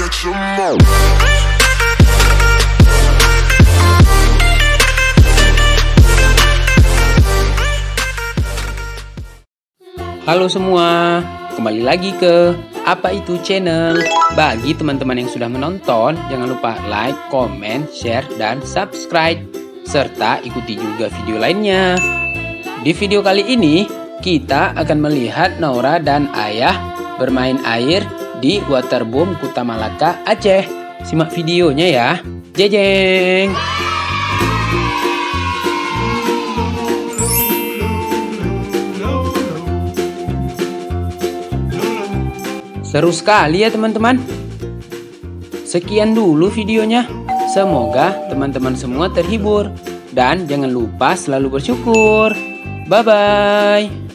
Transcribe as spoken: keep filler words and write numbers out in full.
Halo semua, kembali lagi ke Apa Itu Channel. Bagi teman-teman yang sudah menonton, jangan lupa like, comment, share, dan subscribe. Serta ikuti juga video lainnya. Di video kali ini, kita akan melihat Naura dan Ayah bermain air di Waterboom Kuta Malaka, Aceh. Simak videonya ya. Jejeng! Seru sekali ya teman-teman. Sekian dulu videonya. Semoga teman-teman semua terhibur. Dan jangan lupa selalu bersyukur. Bye-bye.